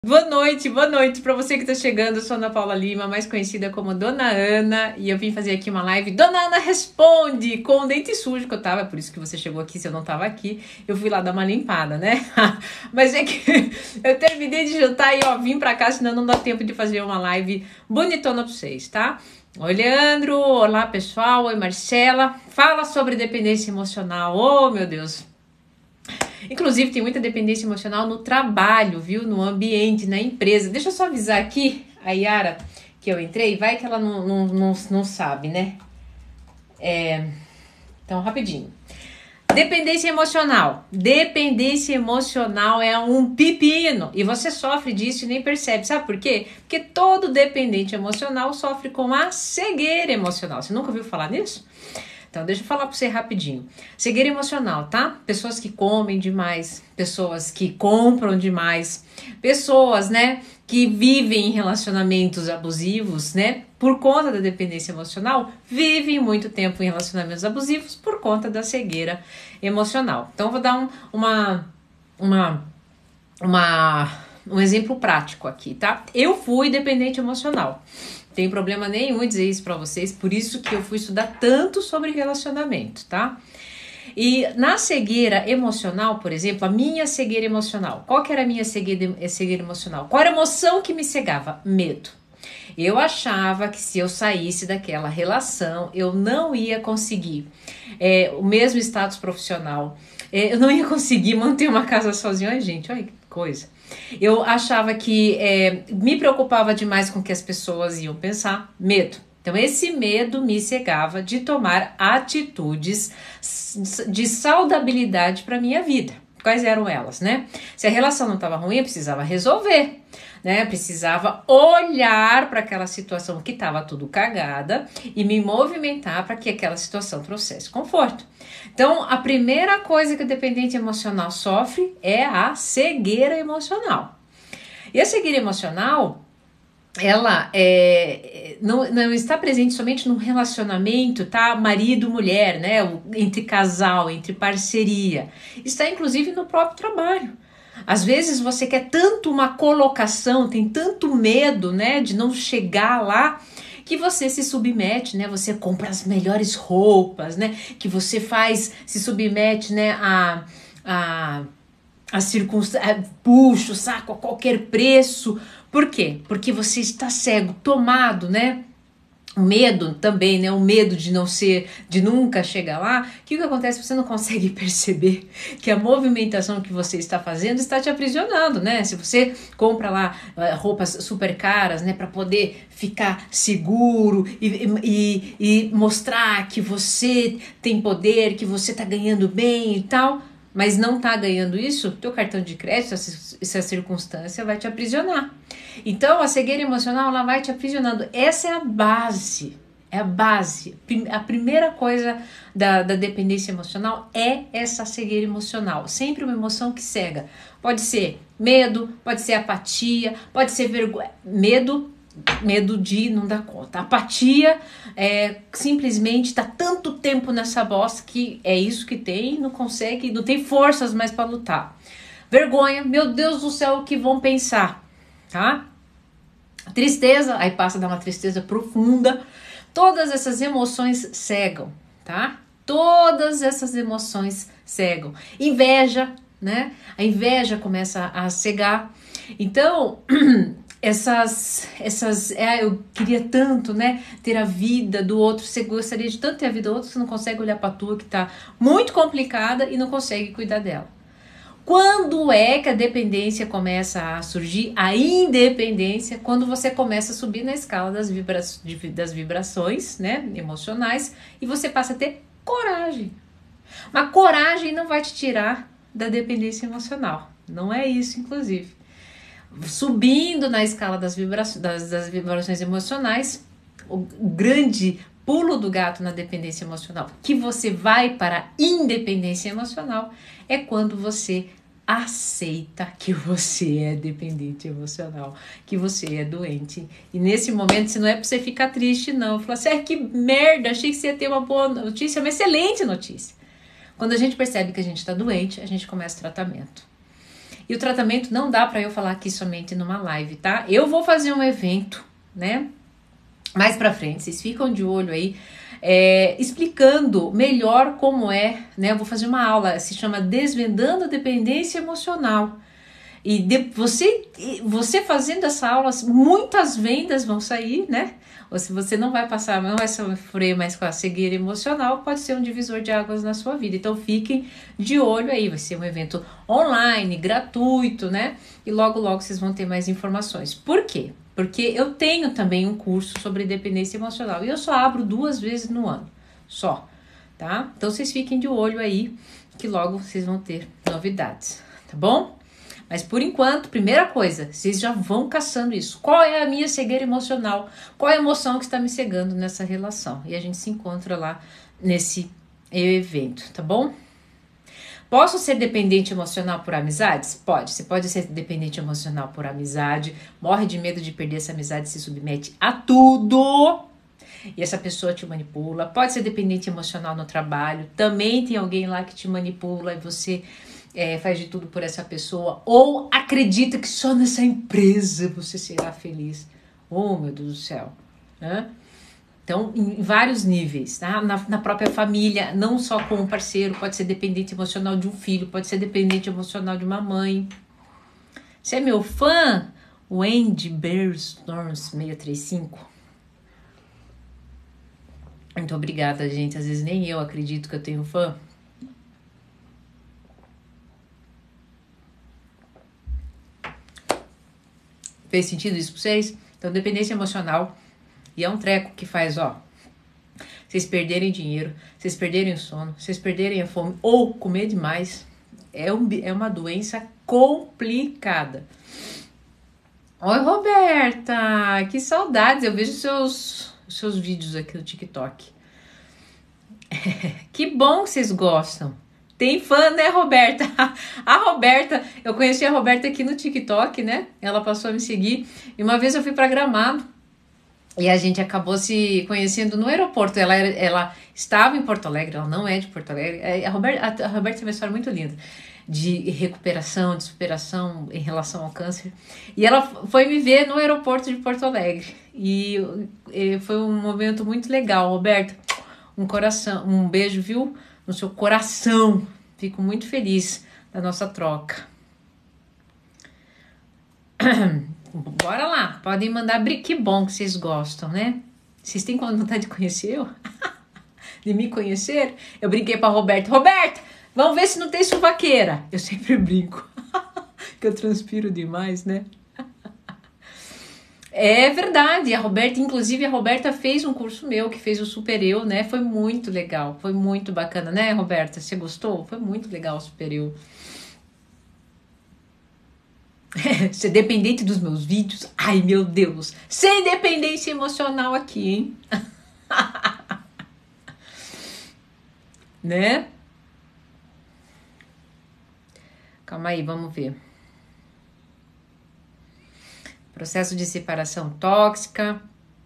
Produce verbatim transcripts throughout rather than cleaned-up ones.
Boa noite, boa noite para você que está chegando. Eu sou Ana Paula Lima, mais conhecida como Dona Ana, e eu vim fazer aqui uma live Dona Ana Responde, com o dente sujo que eu tava, por isso que você chegou aqui. Se eu não tava aqui, eu fui lá dar uma limpada, né? Mas é que eu terminei de jantar e ó, vim pra cá, senão não dá tempo de fazer uma live bonitona pra vocês, tá? Oi, Leandro, olá pessoal, oi Marcela, fala sobre dependência emocional. Oh, meu Deus. Inclusive, tem muita dependência emocional no trabalho, viu? No ambiente, na empresa. Deixa eu só avisar aqui a Yara que eu entrei. Vai que ela não, não, não, não sabe, né? É... Então, rapidinho. Dependência emocional. Dependência emocional é um pepino. E você sofre disso e nem percebe. Sabe por quê? Porque todo dependente emocional sofre com a cegueira emocional. Você nunca ouviu falar nisso? Então, deixa eu falar para você rapidinho. Cegueira emocional, tá? Pessoas que comem demais, pessoas que compram demais, pessoas, né, que vivem em relacionamentos abusivos, né, por conta da dependência emocional, vivem muito tempo em relacionamentos abusivos por conta da cegueira emocional. Então, eu vou dar um, uma, uma, uma, um exemplo prático aqui, tá? Eu fui dependente emocional. Tem problema nenhum em dizer isso pra vocês, por isso que eu fui estudar tanto sobre relacionamento, tá? E na cegueira emocional, por exemplo, a minha cegueira emocional, qual que era a minha cegueira, cegueira emocional? Qual era a emoção que me cegava? Medo. Eu achava que se eu saísse daquela relação, eu não ia conseguir é, o mesmo status profissional, é, eu não ia conseguir manter uma casa sozinha. Ai, gente, olha que coisa. Eu achava que é, me preocupava demais com o que as pessoas iam pensar, medo. Então esse medo me cegava de tomar atitudes de saudabilidade para minha vida. Quais eram elas, né? Se a relação não estava ruim, eu precisava resolver, né? Eu precisava olhar para aquela situação que estava tudo cagada e me movimentar para que aquela situação trouxesse conforto. Então, a primeira coisa que o dependente emocional sofre é a cegueira emocional. E a cegueira emocional, ela é, não, não está presente somente no relacionamento, tá? Marido-mulher, né? Entre casal, entre parceria. Está inclusive no próprio trabalho. Às vezes você quer tanto uma colocação, tem tanto medo, né, de não chegar lá, que você se submete, né? Você compra as melhores roupas, né? Que você faz, se submete, né? A, a, a circunstância, puxa o saco a qualquer preço. Por quê? Porque você está cego, tomado, né? O medo também, né? O medo de não ser, de nunca chegar lá. O que que acontece? Você não consegue perceber que a movimentação que você está fazendo está te aprisionando, né? Se você compra lá uh, roupas super caras, né? Para poder ficar seguro e, e, e mostrar que você tem poder, que você está ganhando bem e tal, mas não tá ganhando isso, teu cartão de crédito, essa, essa circunstância vai te aprisionar. Então, a cegueira emocional, ela vai te aprisionando. Essa é a base, é a base. A primeira coisa da, da dependência emocional é essa cegueira emocional. Sempre uma emoção que cega. Pode ser medo, pode ser apatia, pode ser vergonha. Medo, medo de não dar conta. Apatia é simplesmente tá tanto tempo nessa bosta que é isso que tem, não consegue, não tem forças mais para lutar. Vergonha, meu Deus do céu, o que vão pensar, tá? Tristeza, aí passa a dar uma tristeza profunda. Todas essas emoções cegam, tá? Todas essas emoções cegam. Inveja, né? A inveja começa a cegar. Então, essas, essas, é, eu queria tanto, né, ter a vida do outro, você gostaria de tanto ter a vida do outro, você não consegue olhar pra tua que tá muito complicada e não consegue cuidar dela. Quando é que a dependência começa a surgir? A independência, quando você começa a subir na escala das, vibra das vibrações, né, emocionais, e você passa a ter coragem. Mas coragem não vai te tirar da dependência emocional. Não é isso, inclusive. Subindo na escala das, vibra das, das vibrações emocionais, o grande pulo do gato na dependência emocional, que você vai para a independência emocional, é quando você aceita que você é dependente emocional, que você é doente. E nesse momento, se não é para você ficar triste, não. Falar assim, ah, que merda, achei que você ia ter uma boa notícia, uma excelente notícia. Quando a gente percebe que a gente está doente, a gente começa o tratamento. E o tratamento não dá para eu falar aqui somente numa live, tá? Eu vou fazer um evento, né? Mais pra frente, vocês ficam de olho aí, é, explicando melhor como é, né? Eu vou fazer uma aula, se chama Desvendando a Dependência Emocional. E de, você, você fazendo essa aula, muitas vendas vão sair, né? Ou se você não vai passar, não vai sofrer mais com a cegueira emocional, pode ser um divisor de águas na sua vida. Então fiquem de olho aí, vai ser um evento online, gratuito, né? E logo, logo vocês vão ter mais informações. Por quê? Porque eu tenho também um curso sobre dependência emocional e eu só abro duas vezes no ano, só, tá? Então vocês fiquem de olho aí, que logo vocês vão ter novidades, tá bom? Mas por enquanto, primeira coisa, vocês já vão caçando isso. Qual é a minha cegueira emocional? Qual é a emoção que está me cegando nessa relação? E a gente se encontra lá nesse evento, tá bom? Posso ser dependente emocional por amizades? Pode. Você pode ser dependente emocional por amizade, morre de medo de perder essa amizade, se submete a tudo e essa pessoa te manipula. Pode ser dependente emocional no trabalho, também tem alguém lá que te manipula e você é, faz de tudo por essa pessoa, ou acredita que só nessa empresa você será feliz. Oh, meu Deus do céu, né? Então, em vários níveis, tá? Na, na própria família, não só com um parceiro, pode ser dependente emocional de um filho, pode ser dependente emocional de uma mãe. Você é meu fã? O Andy Bearstorms seiscentos e trinta e cinco. Muito obrigada, gente. Às vezes nem eu acredito que eu tenho fã. Fez sentido isso pra vocês? Então, dependência emocional. E é um treco que faz, ó, vocês perderem dinheiro, vocês perderem o sono, vocês perderem a fome ou comer demais. É, um, é uma doença complicada. Oi, Roberta, que saudades. Eu vejo seus, seus vídeos aqui no TikTok. Que bom que vocês gostam. Tem fã, né, Roberta? A Roberta, eu conheci a Roberta aqui no TikTok, né? Ela passou a me seguir. E uma vez eu fui pra Gramado. E a gente acabou se conhecendo no aeroporto. Ela, era, ela estava em Porto Alegre, ela não é de Porto Alegre. A Roberta, a Roberta tem uma história muito linda de recuperação, de superação em relação ao câncer. E ela foi me ver no aeroporto de Porto Alegre. E, e foi um momento muito legal. Roberta, um coração, um beijo, viu? No seu coração. Fico muito feliz da nossa troca. Bora lá, podem mandar. Que bom que vocês gostam, né? Vocês têm vontade de conhecer eu? De me conhecer? Eu brinquei pra Roberta. Roberta, vamos ver se não tem suvaqueira. Eu sempre brinco. Que eu transpiro demais, né? É verdade, a Roberta, inclusive a Roberta fez um curso meu, que fez o Super Eu, né? Foi muito legal, foi muito bacana, né, Roberta? Você gostou? Foi muito legal o Super Eu. Ser dependente dos meus vídeos? Ai, meu Deus. Sem dependência emocional aqui, hein? Né? Calma aí, vamos ver. Processo de separação tóxica.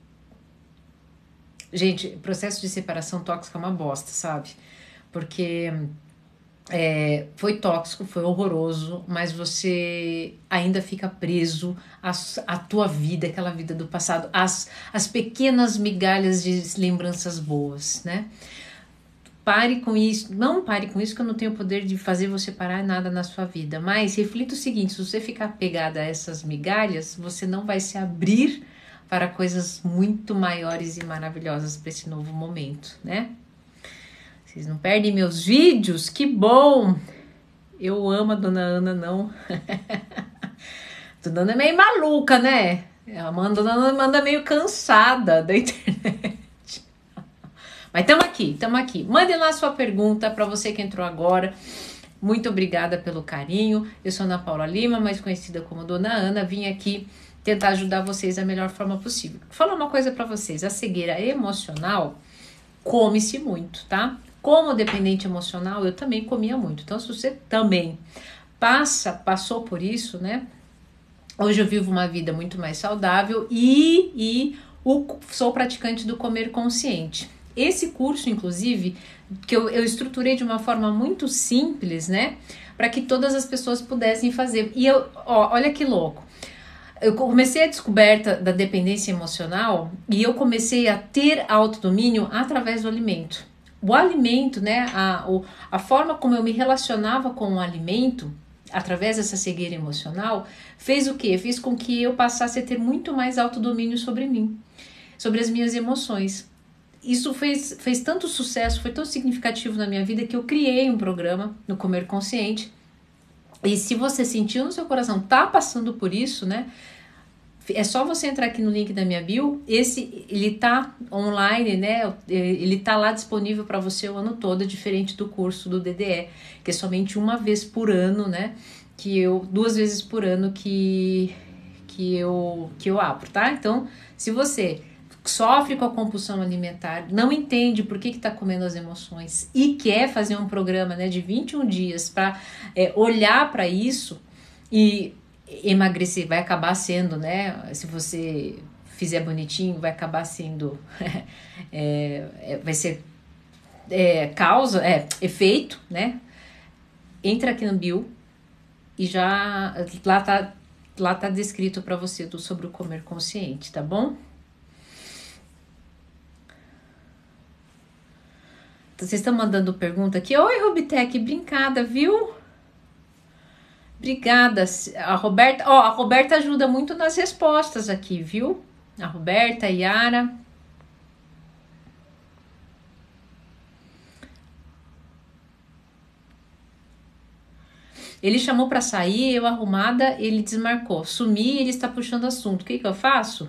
Gente, processo de separação tóxica é uma bosta, sabe? Porque... É, foi tóxico, foi horroroso, mas você ainda fica preso à, à tua vida, aquela vida do passado, às, às pequenas migalhas de lembranças boas, né? Pare com isso, não pare com isso, que eu não tenho o poder de fazer você parar nada na sua vida, mas reflita o seguinte: se você ficar pegada a essas migalhas, você não vai se abrir para coisas muito maiores e maravilhosas para esse novo momento, né? Vocês não perdem meus vídeos? Que bom! Eu amo a Dona Ana, não. Dona Ana é meio maluca, né? A Dona Ana manda meio cansada da internet. Mas estamos aqui, estamos aqui. Mandem lá sua pergunta para você que entrou agora. Muito obrigada pelo carinho. Eu sou Ana Paula Lima, mais conhecida como Dona Ana. Vim aqui tentar ajudar vocês da melhor forma possível. Vou falar uma coisa para vocês. A cegueira emocional come-se muito, tá? Como dependente emocional, eu também comia muito. Então, se você também passa, passou por isso, né? Hoje eu vivo uma vida muito mais saudável e, e o, sou praticante do comer consciente. Esse curso, inclusive, que eu, eu estruturei de uma forma muito simples, né? para que todas as pessoas pudessem fazer. E eu, ó, olha que louco. Eu comecei a descoberta da dependência emocional e eu comecei a ter autodomínio através do alimento. O alimento, né, a, o, a forma como eu me relacionava com o alimento, através dessa cegueira emocional, fez o quê? Fez com que eu passasse a ter muito mais autodomínio sobre mim, sobre as minhas emoções. Isso fez, fez tanto sucesso, foi tão significativo na minha vida que eu criei um programa no Comer Consciente. E se você sentiu no seu coração, tá passando por isso, né? É só você entrar aqui no link da minha bio. Esse, ele tá online, né? Ele tá lá disponível para você o ano todo, diferente do curso do D D E, que é somente uma vez por ano, né? Que eu, duas vezes por ano que, que, eu, que eu abro, tá? Então, se você sofre com a compulsão alimentar, não entende por que está comendo as emoções e quer fazer um programa, né, de vinte e um dias para é, olhar para isso e emagrecer, vai acabar sendo, né, se você fizer bonitinho, vai acabar sendo, é, é, vai ser é, causa, é, efeito, né, entra aqui no bio e já, lá tá, lá tá descrito para você do, sobre o comer consciente, tá bom? Vocês estão mandando pergunta aqui. Oi, Rubitec, brincada, viu? Obrigada. A Roberta, ó, a Roberta ajuda muito nas respostas aqui, viu? A Roberta, a Yara. Ele chamou para sair, eu arrumada, ele desmarcou. Sumi, ele está puxando assunto. O que que eu faço?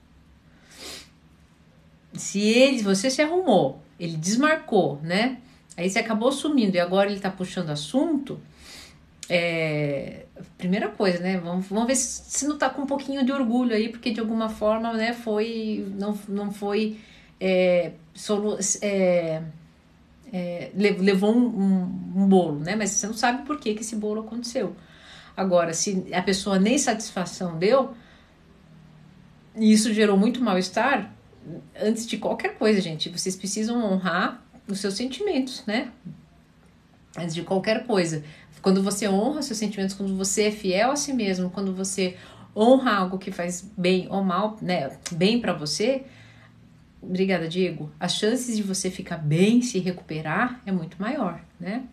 Se ele, você se arrumou, ele desmarcou, né? Aí você acabou sumindo e agora ele tá puxando assunto. É, primeira coisa, né? Vamos, vamos ver se, se não tá com um pouquinho de orgulho aí, porque de alguma forma, né, foi, não, não foi, é, solu, é, é, levou um, um, um bolo, né? Mas você não sabe por que que esse bolo aconteceu. Agora, se a pessoa nem satisfação deu, e isso gerou muito mal-estar, antes de qualquer coisa, gente, vocês precisam honrar os seus sentimentos, né? Antes de qualquer coisa. Quando você honra seus sentimentos, quando você é fiel a si mesmo, quando você honra algo que faz bem ou mal, né? Bem pra você. Obrigada, Diego. As chances de você ficar bem, se recuperar, é muito maior, né?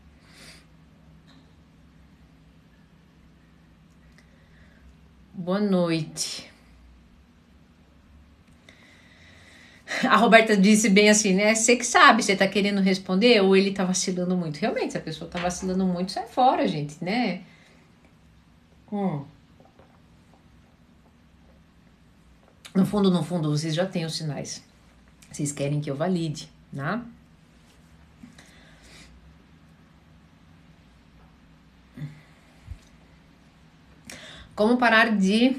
Boa noite. A Roberta disse bem assim, né? Você que sabe, você tá querendo responder ou ele tá vacilando muito. Realmente, se a pessoa tá vacilando muito, sai fora, gente, né? Hum. No fundo, no fundo, vocês já têm os sinais. Vocês querem que eu valide, né? Como parar de...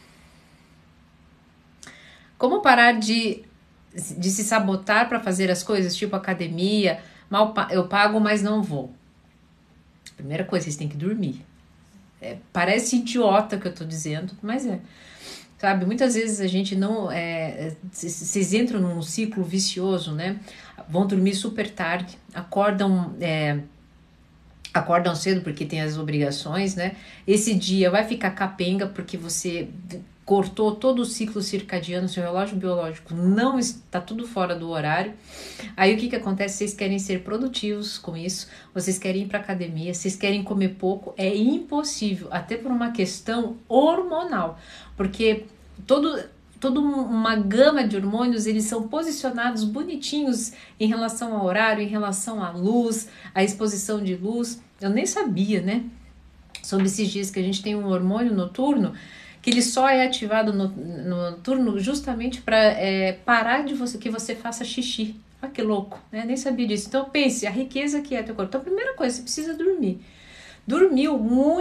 Como parar de... de se sabotar para fazer as coisas, tipo academia, mal eu pago, mas não vou. Primeira coisa, vocês têm que dormir. É, parece idiota que eu tô dizendo, mas é. Sabe, muitas vezes a gente não... É, vocês entram num ciclo vicioso, né? Vão dormir super tarde, acordam... É, acordam cedo porque tem as obrigações, né? Esse dia vai ficar capenga porque você... cortou todo o ciclo circadiano, seu relógio biológico não está tudo fora do horário. Aí o que que acontece? Vocês querem ser produtivos com isso, vocês querem ir para academia, vocês querem comer pouco, é impossível, até por uma questão hormonal, porque todo, toda uma gama de hormônios, eles são posicionados bonitinhos em relação ao horário, em relação à luz, à exposição de luz. Eu nem sabia, né, sobre esses dias que a gente tem um hormônio noturno que ele só é ativado no, no noturno justamente para é, parar de você, que você faça xixi. Olha que louco, né? Nem sabia disso. Então pense, a riqueza que é teu corpo. Então a primeira coisa, você precisa dormir. Dormiu muito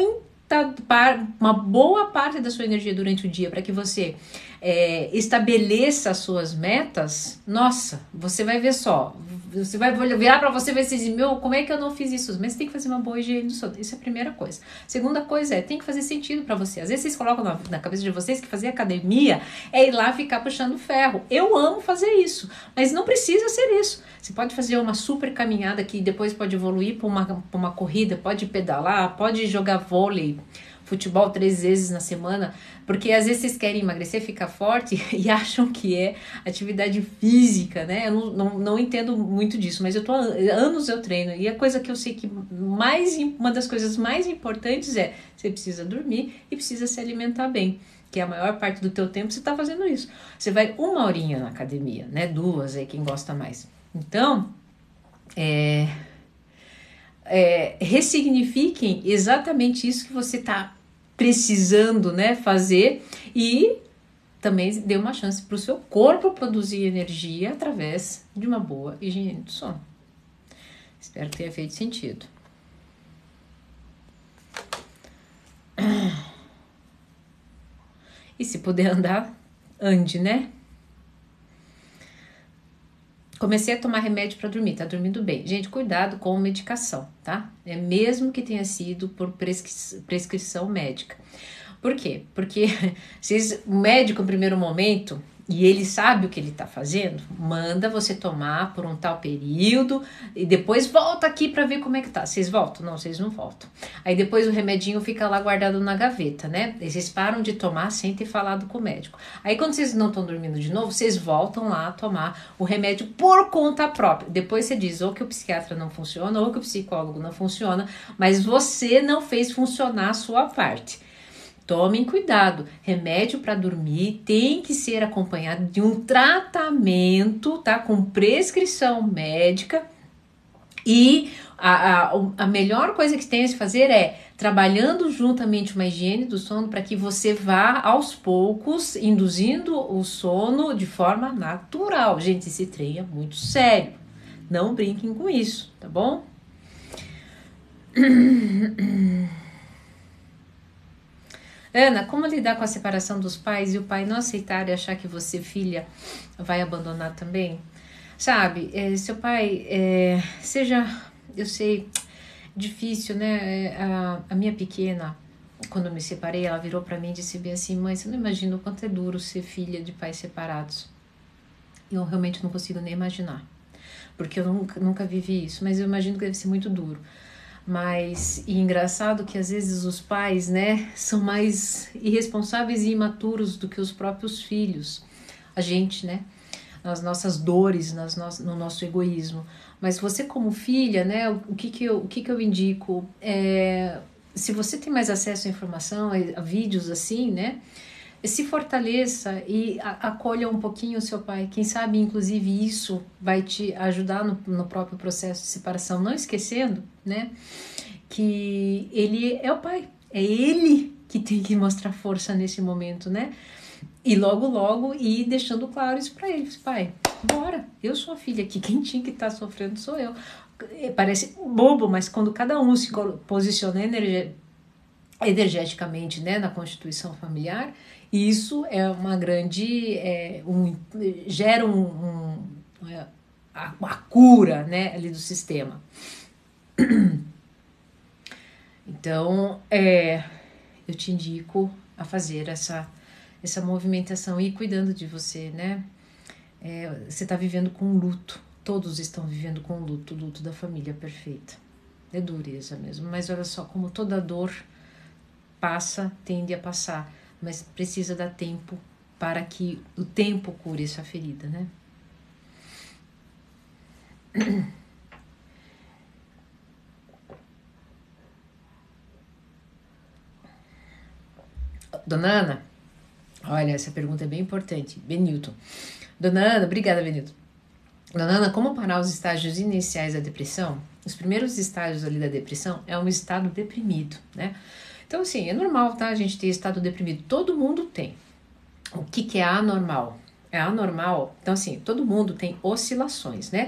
uma boa parte da sua energia durante o dia para que você é, estabeleça as suas metas, nossa, você vai ver só, você vai virar para você e vai dizer, meu, como é que eu não fiz isso? Mas você tem que fazer uma boa higiene do sono, isso é a primeira coisa. Segunda coisa é, tem que fazer sentido para você. Às vezes vocês colocam na, na cabeça de vocês que fazer academia é ir lá ficar puxando ferro. Eu amo fazer isso, mas não precisa ser isso. Você pode fazer uma super caminhada que depois pode evoluir para uma, pra uma corrida, pode pedalar, pode jogar vôlei, futebol três vezes na semana, porque às vezes vocês querem emagrecer, ficar forte e acham que é atividade física, né? Eu não, não, não entendo muito disso, mas eu tô há anos eu treino e a coisa que eu sei que mais, uma das coisas mais importantes é você precisa dormir e precisa se alimentar bem, que a maior parte do teu tempo você tá fazendo isso. Você vai uma horinha na academia, né? Duas aí, quem gosta mais. Então, é... É, ressignifiquem exatamente isso que você está precisando, né, fazer e também dê uma chance para o seu corpo produzir energia através de uma boa higiene do sono. Espero que tenha feito sentido. E se puder andar, ande, né? Comecei a tomar remédio para dormir, tá dormindo bem. Gente, cuidado com medicação, tá? É mesmo que tenha sido por prescri- prescrição médica. Por quê? Porque vocês, o médico, no primeiro momento, e ele sabe o que ele tá fazendo, manda você tomar por um tal período e depois volta aqui para ver como é que tá. Vocês voltam? Não, vocês não voltam. Aí depois o remedinho fica lá guardado na gaveta, né? E vocês param de tomar sem ter falado com o médico. Aí quando vocês não estão dormindo de novo, vocês voltam lá a tomar o remédio por conta própria. Depois você diz ou que o psiquiatra não funciona ou que o psicólogo não funciona, mas você não fez funcionar a sua parte. Tomem cuidado, remédio para dormir tem que ser acompanhado de um tratamento, tá? Com prescrição médica e a, a, a melhor coisa que tem a se fazer é trabalhando juntamente uma higiene do sono para que você vá aos poucos induzindo o sono de forma natural. Gente, esse trem é muito sério, não brinquem com isso, tá bom? Ana, como lidar com a separação dos pais e o pai não aceitar e achar que você, filha, vai abandonar também? Sabe, é, seu pai, é, seja, eu sei, difícil, né? É, a, a minha pequena, quando eu me separei, ela virou pra mim e disse bem assim, mãe, você não imagina o quanto é duro ser filha de pais separados. Eu realmente não consigo nem imaginar, porque eu nunca, nunca vivi isso, mas eu imagino que deve ser muito duro. Mas, e engraçado que às vezes os pais, né, são mais irresponsáveis e imaturos do que os próprios filhos. A gente, né, nas nossas dores, nas no, no nosso egoísmo. Mas você como filha, né, o que que eu, o que que eu indico? É, se você tem mais acesso à informação, a, a vídeos assim, né, se fortaleça e a, acolha um pouquinho o seu pai. Quem sabe, inclusive, isso vai te ajudar no, no próprio processo de separação. Não esquecendo, né, que ele é o pai. É ele que tem que mostrar força nesse momento, né? E logo, logo, ir deixando claro isso pra ele. Pai, bora, eu sou a filha aqui. Quem tinha que estar sofrendo sou eu. Parece bobo, mas quando cada um se posiciona energia, energeticamente, né, na constituição familiar, isso é uma grande, é, um, gera um, um, uma cura, né, ali do sistema. Então, é, eu te indico a fazer essa, essa movimentação e ir cuidando de você, né? É, você está vivendo com luto, todos estão vivendo com luto, o luto da família perfeita. É dureza mesmo, mas olha só, como toda dor passa, tende a passar, mas precisa dar tempo para que o tempo cure essa ferida, né? Dona Ana, olha, essa pergunta é bem importante. Benilton. Dona Ana, obrigada, Benilton. Dona Ana, como parar os estágios iniciais da depressão? Os primeiros estágios ali da depressão é um estado deprimido, né? Então, assim, é normal, tá? A gente ter estado deprimido. Todo mundo tem. O que que é anormal? É anormal. Então, assim, todo mundo tem oscilações, né?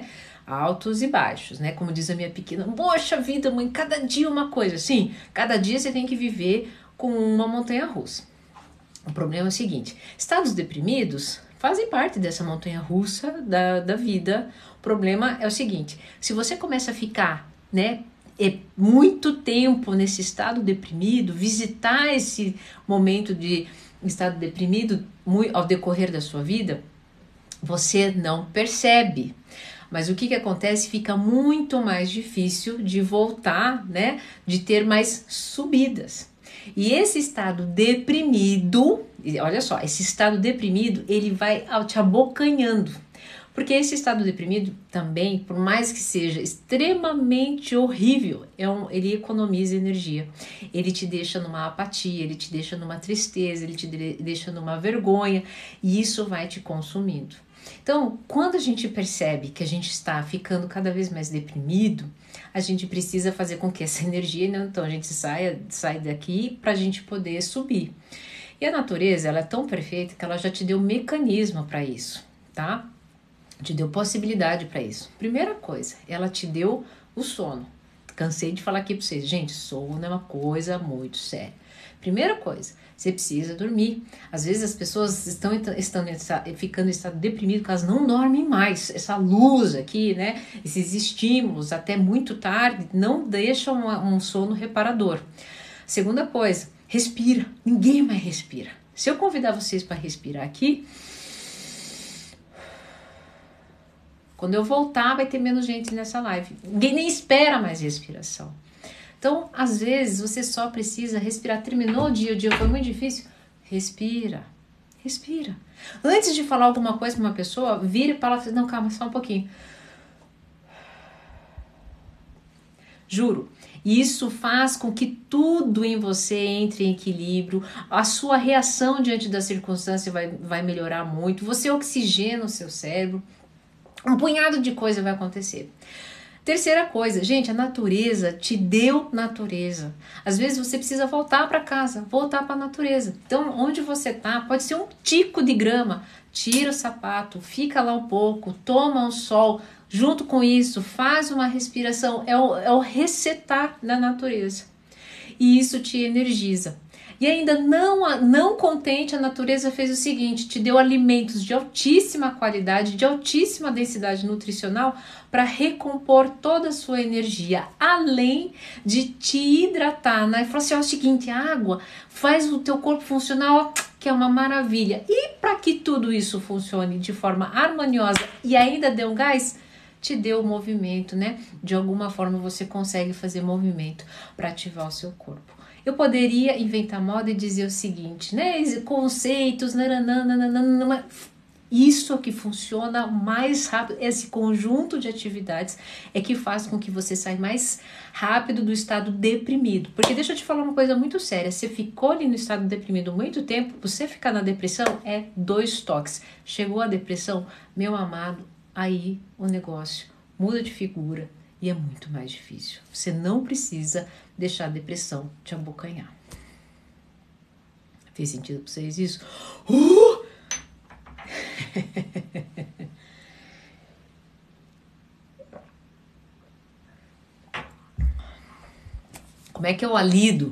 altos e baixos, né? Como diz a minha pequena, poxa vida, mãe, cada dia uma coisa. Sim, cada dia você tem que viver com uma montanha-russa. O problema é o seguinte, estados deprimidos fazem parte dessa montanha-russa da, da vida. O problema é o seguinte, se você começa a ficar, né, é muito tempo nesse estado deprimido, visitar esse momento de estado deprimido ao decorrer da sua vida, você não percebe. Mas o que que acontece? Fica muito mais difícil de voltar, né, de ter mais subidas. E esse estado deprimido, olha só, esse estado deprimido, ele vai te abocanhando. Porque esse estado deprimido também, por mais que seja extremamente horrível, é um, ele economiza energia. Ele te deixa numa apatia, ele te deixa numa tristeza, ele te de, deixa numa vergonha, e isso vai te consumindo. Então, quando a gente percebe que a gente está ficando cada vez mais deprimido, a gente precisa fazer com que essa energia, né, então a gente saia, saia daqui para a gente poder subir. E a natureza, ela é tão perfeita que ela já te deu um mecanismo para isso, tá? Te deu possibilidade para isso. Primeira coisa, ela te deu o sono. Cansei de falar aqui para vocês, gente, sono é uma coisa muito séria. Primeira coisa, você precisa dormir. Às vezes as pessoas estão, estão ficando em estado deprimido porque elas não dormem mais. Essa luz aqui, né, esses estímulos até muito tarde não deixam um, um sono reparador. Segunda coisa, respira. Ninguém mais respira. Se eu convidar vocês para respirar aqui, quando eu voltar vai ter menos gente nessa live. Ninguém nem espera mais respiração. Então, às vezes, você só precisa respirar. Terminou o dia, o dia foi muito difícil. Respira, respira. Antes de falar alguma coisa para uma pessoa, vira e fala, não, calma, só um pouquinho. Juro, isso faz com que tudo em você entre em equilíbrio, a sua reação diante da circunstância vai, vai melhorar muito, você oxigena o seu cérebro, um punhado de coisa vai acontecer. Terceira coisa, gente, a natureza te deu natureza. Às vezes você precisa voltar para casa, voltar para a natureza. Então, onde você tá, pode ser um tico de grama. Tira o sapato, fica lá um pouco, toma um sol. Junto com isso, faz uma respiração. É o, é o resetar da natureza. E isso te energiza. E ainda não, não contente, a natureza fez o seguinte, te deu alimentos de altíssima qualidade, de altíssima densidade nutricional para recompor toda a sua energia, além de te hidratar, né? Falou assim, ó, é o seguinte, a água faz o teu corpo funcionar, ó, que é uma maravilha. E para que tudo isso funcione de forma harmoniosa e ainda dê um gás, te deu o movimento, né? De alguma forma você consegue fazer movimento para ativar o seu corpo. Eu poderia inventar moda e dizer o seguinte, né? Conceitos, nananana, isso é que funciona mais rápido. Esse conjunto de atividades é que faz com que você saia mais rápido do estado deprimido. Porque deixa eu te falar uma coisa muito séria. Você ficou ali no estado deprimido muito tempo, você ficar na depressão é dois toques. Chegou a depressão, meu amado, aí o negócio muda de figura. E é muito mais difícil. Você não precisa deixar a depressão te abocanhar. Fez sentido para vocês isso? Uh! Como é que eu lido?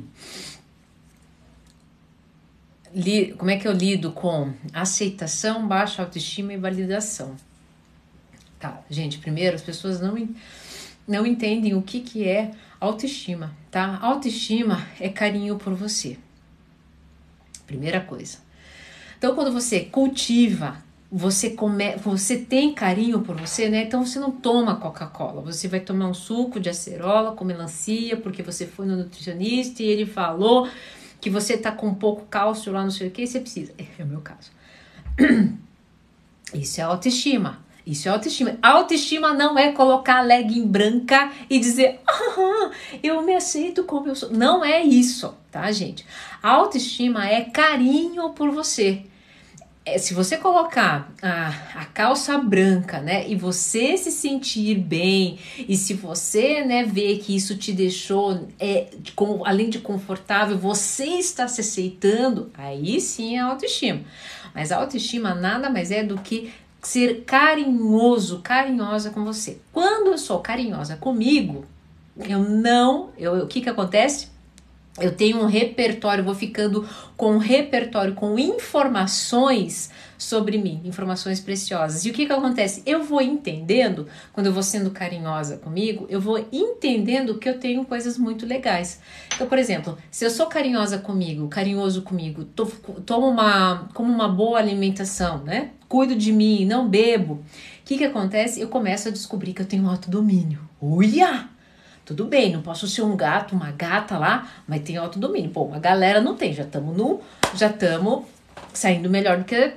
Como é que eu lido com aceitação, baixa autoestima e validação? Tá, gente, primeiro as pessoas não... não entendem o que, que é autoestima, tá? Autoestima é carinho por você. Primeira coisa. Então, quando você cultiva, você, come, você tem carinho por você, né? Então, você não toma Coca-Cola. Você vai tomar um suco de acerola com melancia, porque você foi no nutricionista e ele falou que você tá com pouco cálcio lá, não sei o que, e você precisa. É o meu caso. Isso é autoestima. Isso é autoestima. Autoestima não é colocar a legging branca e dizer, ah, eu me aceito como eu sou. Não é isso, tá, gente? Autoestima é carinho por você. É, se você colocar a, a calça branca, né, e você se sentir bem, e se você, né, ver que isso te deixou, é, com, além de confortável, você está se aceitando, aí sim é autoestima. Mas a autoestima nada mais é do que ser carinhoso, carinhosa com você. Quando eu sou carinhosa comigo, eu não, eu, o que que acontece? Eu tenho um repertório, vou ficando com um repertório, com informações sobre mim, informações preciosas. E o que que acontece? Eu vou entendendo, quando eu vou sendo carinhosa comigo, eu vou entendendo que eu tenho coisas muito legais. Então, por exemplo, se eu sou carinhosa comigo, carinhoso comigo, to, tomo uma, como uma boa alimentação, né? Cuido de mim, não bebo. O que que acontece? Eu começo a descobrir que eu tenho autodomínio. Uia! Tudo bem, não posso ser um gato, uma gata lá, mas tem autodomínio. Pô, a galera não tem, já estamos no, já estamos saindo melhor do que,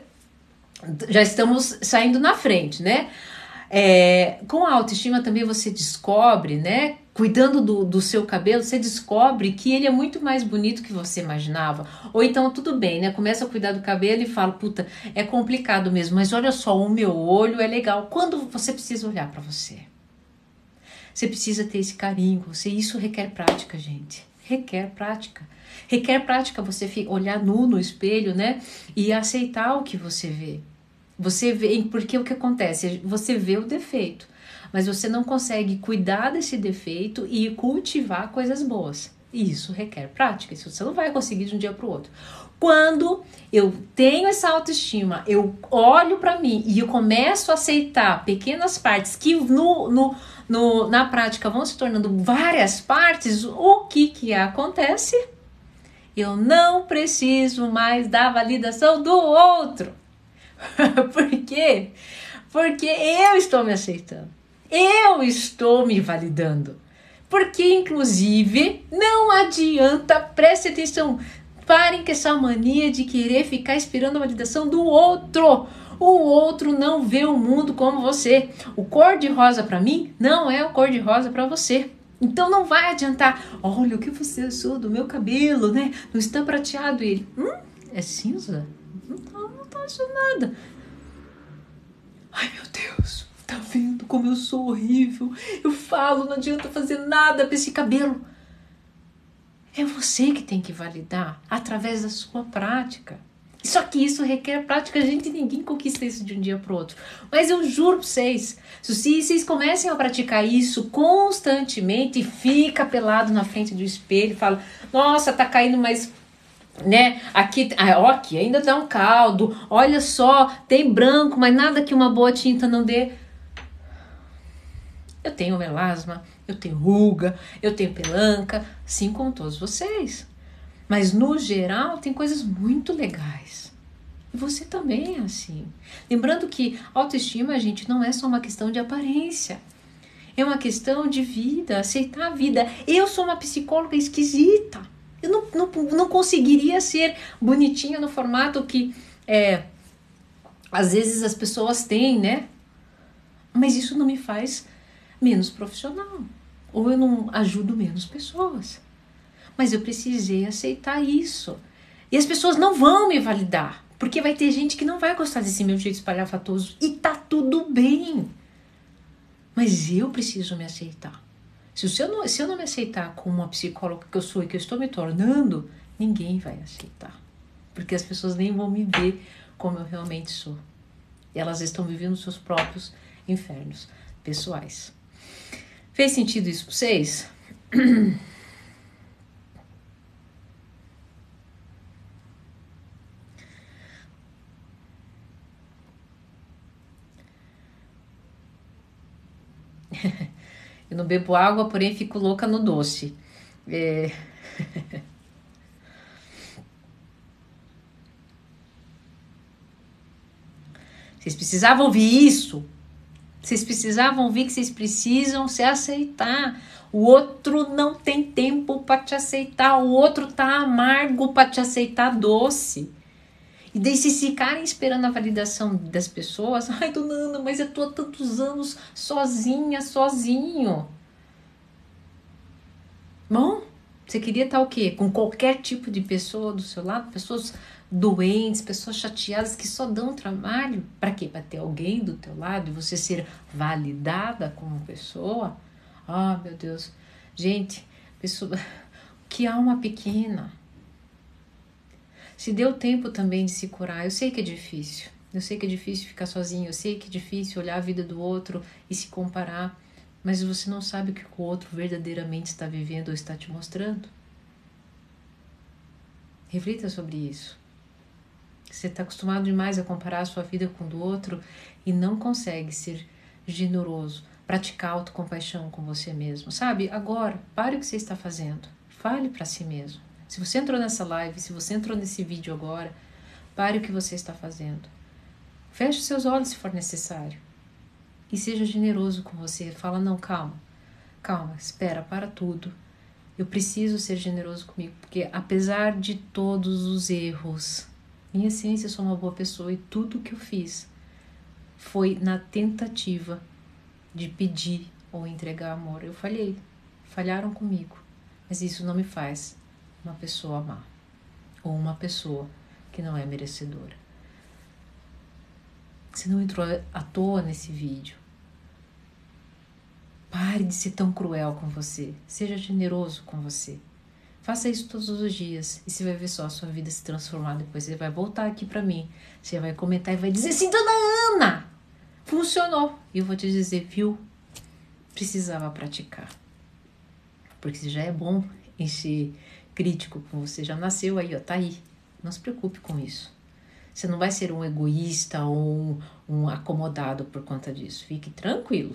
já estamos saindo na frente, né? É, com a autoestima também você descobre, né? Cuidando do, do seu cabelo, você descobre que ele é muito mais bonito que você imaginava. Ou então, tudo bem, né? Começa a cuidar do cabelo e fala, puta, é complicado mesmo, mas olha só, o meu olho é legal. Quando você precisa olhar para você? Você precisa ter esse carinho com você. Isso requer prática, gente. Requer prática. Requer prática você olhar nu no espelho, né? E aceitar o que você vê. Você vê, porque o que acontece? Você vê o defeito, mas você não consegue cuidar desse defeito e cultivar coisas boas. E isso requer prática. Isso você não vai conseguir de um dia para o outro. Quando eu tenho essa autoestima, eu olho para mim e eu começo a aceitar pequenas partes que no, no, no, na prática vão se tornando várias partes, o que que acontece? Eu não preciso mais da validação do outro. Por quê? Porque eu estou me aceitando. Eu estou me validando. Porque, inclusive, não adianta, preste atenção, parem com essa mania de querer ficar esperando a validação do outro. O outro não vê o mundo como você. O cor-de-rosa para mim não é o cor-de-rosa para você. Então não vai adiantar. Olha o que você achou do meu cabelo, né? Não está prateado ele. Hum, é cinza? Não tá, não tá achando nada. Ai, meu Deus. Tá vendo como eu sou horrível? Eu falo, não adianta fazer nada pra esse cabelo. É você que tem que validar através da sua prática. Só que isso requer prática, gente, ninguém conquista isso de um dia pro outro. Mas eu juro pra vocês, se vocês comecem a praticar isso constantemente, fica pelado na frente do espelho e fala, nossa, tá caindo mais... né, aqui, ó, aqui ainda dá um caldo, olha só, tem branco, mas nada que uma boa tinta não dê. Eu tenho melasma, eu tenho ruga, eu tenho pelanca, assim como todos vocês. Mas no geral tem coisas muito legais. E você também é assim. Lembrando que autoestima, gente, não é só uma questão de aparência. É uma questão de vida, aceitar a vida. Eu sou uma psicóloga esquisita. Eu não, não, não conseguiria ser bonitinha no formato que é, às vezes as pessoas têm, né? Mas isso não me faz menos profissional. Ou eu não ajudo menos pessoas. Mas eu precisei aceitar isso. E as pessoas não vão me validar. Porque vai ter gente que não vai gostar desse meu jeito espalhafatoso. E tá tudo bem. Mas eu preciso me aceitar. Se eu, não, se eu não me aceitar como uma psicóloga que eu sou e que eu estou me tornando, ninguém vai aceitar. Porque as pessoas nem vão me ver como eu realmente sou. E elas estão vivendo seus próprios infernos pessoais. Fez sentido isso para vocês? Eu não bebo água, porém fico louca no doce. É... Vocês precisavam ouvir isso. Vocês precisavam ouvir que vocês precisam se aceitar. O outro não tem tempo para te aceitar. O outro tá amargo para te aceitar doce. E daí se ficarem esperando a validação das pessoas, ai, dona Ana, mas eu tô há tantos anos sozinha, sozinho. Bom, você queria estar o quê? Com qualquer tipo de pessoa do seu lado? Pessoas doentes, pessoas chateadas que só dão trabalho? Para quê? Para ter alguém do teu lado e você ser validada como pessoa? Ah, meu Deus. Gente, pessoa, que alma pequena. Se deu tempo também de se curar. Eu sei que é difícil. Eu sei que é difícil ficar sozinho, eu sei que é difícil olhar a vida do outro e se comparar, mas você não sabe o que o outro verdadeiramente está vivendo ou está te mostrando. Reflita sobre isso. Você está acostumado demais a comparar a sua vida com a do outro e não consegue ser generoso, praticar autocompaixão com você mesmo, sabe? Agora, pare o que você está fazendo, fale para si mesmo. Se você entrou nessa live, se você entrou nesse vídeo agora, pare o que você está fazendo. Feche os seus olhos se for necessário e seja generoso com você. Fala, não, calma, calma, espera, para tudo. Eu preciso ser generoso comigo, porque apesar de todos os erros, em essência eu sou uma boa pessoa e tudo que eu fiz foi na tentativa de pedir ou entregar amor. Eu falhei, falharam comigo, mas isso não me faz uma pessoa má ou uma pessoa que não é merecedora. Você não entrou à toa nesse vídeo. Pare de ser tão cruel com você. Seja generoso com você. Faça isso todos os dias e você vai ver só a sua vida se transformar. Depois você vai voltar aqui pra mim. Você vai comentar e vai dizer assim, Dona Ana, funcionou. E eu vou te dizer, viu? Precisava praticar. Porque você já é bom em ser crítico com você. Já nasceu aí, ó, tá aí. Não se preocupe com isso. Você não vai ser um egoísta ou um, um acomodado por conta disso. Fique tranquilo.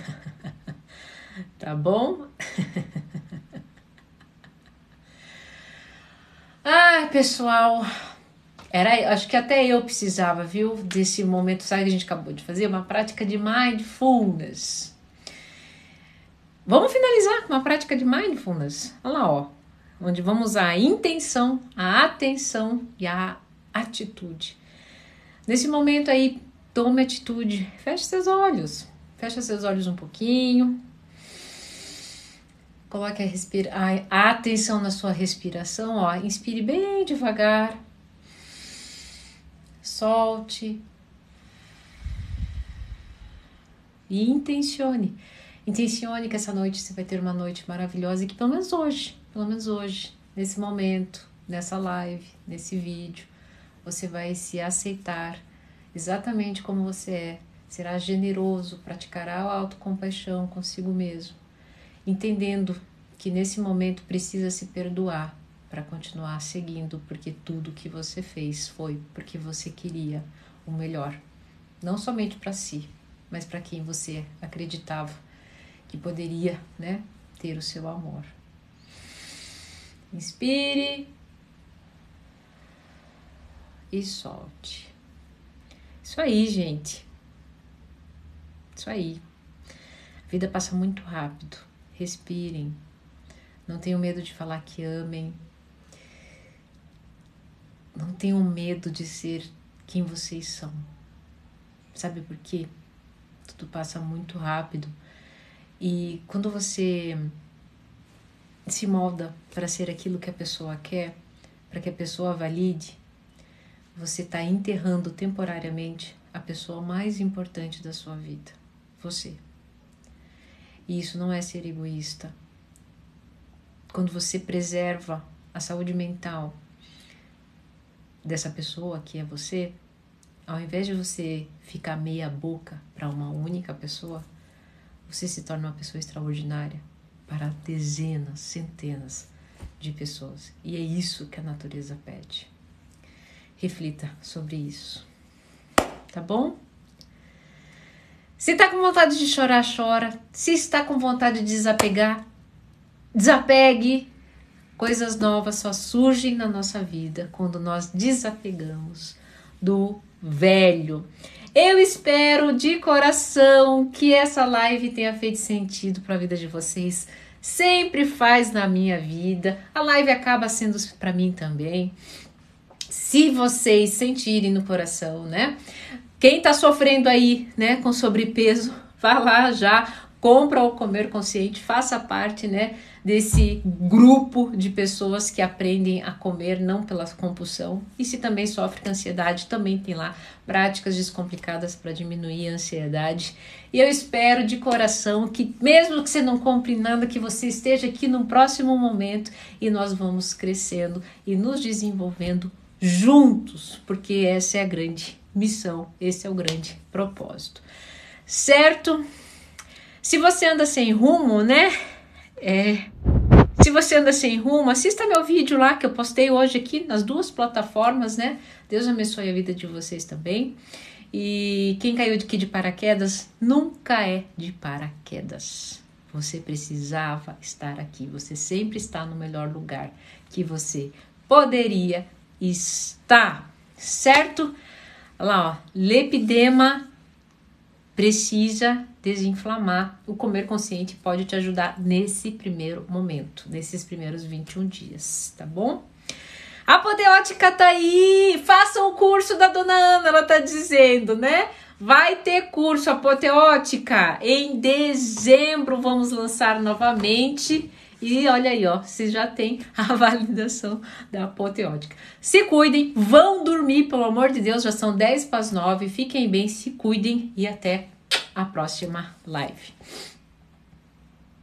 Tá bom? Ai, pessoal, era, acho que até eu precisava, viu, desse momento, sabe que a gente acabou de fazer? Uma prática de mindfulness. Vamos finalizar com uma prática de mindfulness. Olha lá, ó, onde vamos usar a intenção, a atenção e a atitude. Nesse momento aí, tome atitude, feche seus olhos, feche seus olhos um pouquinho. Coloque a, respira... a atenção na sua respiração, ó. Inspire bem devagar. Solte. E intencione. Intencione que essa noite você vai ter uma noite maravilhosa e que pelo menos hoje, pelo menos hoje, nesse momento, nessa live, nesse vídeo, você vai se aceitar exatamente como você é. Será generoso, praticará a autocompaixão consigo mesmo. Entendendo que nesse momento precisa se perdoar para continuar seguindo, porque tudo que você fez foi porque você queria o melhor, não somente para si, mas para quem você acreditava que poderia, né, ter o seu amor. Inspire e solte. Isso aí, gente. Isso aí. A vida passa muito rápido. Respirem, não tenham medo de falar que amem, não tenham medo de ser quem vocês são. Sabe por quê? Tudo passa muito rápido e quando você se molda para ser aquilo que a pessoa quer, para que a pessoa valide, você está enterrando temporariamente a pessoa mais importante da sua vida, você. E isso não é ser egoísta. Quando você preserva a saúde mental dessa pessoa que é você, ao invés de você ficar meia boca para uma única pessoa, você se torna uma pessoa extraordinária para dezenas, centenas de pessoas. E é isso que a natureza pede. Reflita sobre isso. Tá bom? Se está com vontade de chorar, chora. Se está com vontade de desapegar, desapegue. Coisas novas só surgem na nossa vida quando nós desapegamos do velho. Eu espero de coração que essa live tenha feito sentido para a vida de vocês. Sempre faz na minha vida. A live acaba sendo para mim também. Se vocês sentirem no coração, né? Quem tá sofrendo aí, né, com sobrepeso, vá lá já, compra o Comer Consciente, faça parte, né, desse grupo de pessoas que aprendem a comer não pela compulsão. E se também sofre com ansiedade, também tem lá práticas descomplicadas para diminuir a ansiedade. E eu espero de coração que, mesmo que você não compre nada, que você esteja aqui no próximo momento e nós vamos crescendo e nos desenvolvendo juntos, porque essa é a grande missão, esse é o grande propósito, certo? Se você anda sem rumo, né? É... Se você anda sem rumo, assista meu vídeo lá que eu postei hoje aqui nas duas plataformas, né? Deus abençoe a vida de vocês também. E quem caiu aqui de paraquedas nunca é de paraquedas. Você precisava estar aqui. Você sempre está no melhor lugar que você poderia estar, certo? Olha lá, ó, lipedema precisa desinflamar. O comer consciente pode te ajudar nesse primeiro momento, nesses primeiros vinte e um dias, tá bom? A apoteótica tá aí, façam o curso da Dona Ana, ela tá dizendo, né? Vai ter curso apoteótica em dezembro, vamos lançar novamente. E olha aí, ó, você já tem a validação da apoteótica. Se cuidem, vão dormir, pelo amor de Deus, já são dez para as nove. Fiquem bem, se cuidem e até a próxima live.